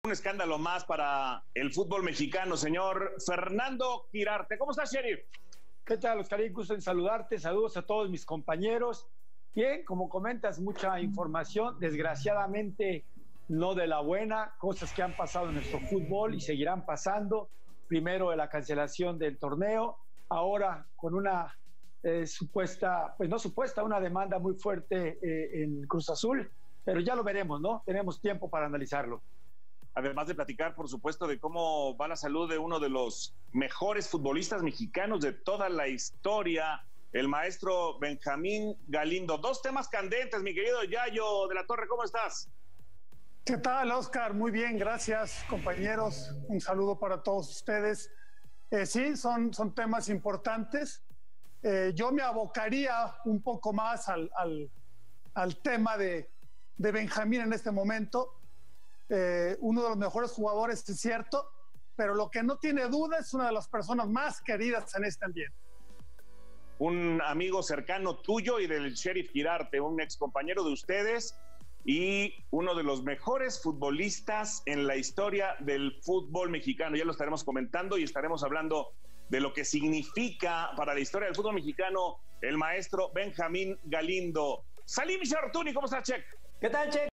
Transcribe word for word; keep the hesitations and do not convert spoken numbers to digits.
Un escándalo más para el fútbol mexicano, señor Fernando Quirarte. ¿Cómo estás, Sheriff? ¿Qué tal, Oscarín? Gusto en saludarte. Saludos a todos mis compañeros. Bien, como comentas, mucha información. Desgraciadamente, no de la buena. Cosas que han pasado en nuestro fútbol y seguirán pasando. Primero, de la cancelación del torneo. Ahora, con una eh, supuesta, pues no supuesta, una demanda muy fuerte eh, en Cruz Azul. Pero ya lo veremos, ¿no? Tenemos tiempo para analizarlo. Además de platicar, por supuesto, de cómo va la salud de uno de los mejores futbolistas mexicanos de toda la historia, el maestro Benjamín Galindo. Dos temas candentes, mi querido Yayo de la Torre, ¿cómo estás? ¿Qué tal, Oscar? Muy bien, gracias, compañeros. Un saludo para todos ustedes. Eh, sí, son, son temas importantes. Eh, yo me abocaría un poco más al, al, al tema de, de Benjamín en este momento. Eh, uno de los mejores jugadores, es cierto, pero lo que no tiene duda es una de las personas más queridas en este ambiente. Un amigo cercano tuyo y del Sheriff Quirarte, un ex compañero de ustedes y uno de los mejores futbolistas en la historia del fútbol mexicano. Ya lo estaremos comentando y estaremos hablando de lo que significa para la historia del fútbol mexicano el maestro Benjamín Galindo. Salim Chartuni, ¿cómo estás, Check? ¿Qué tal, Check?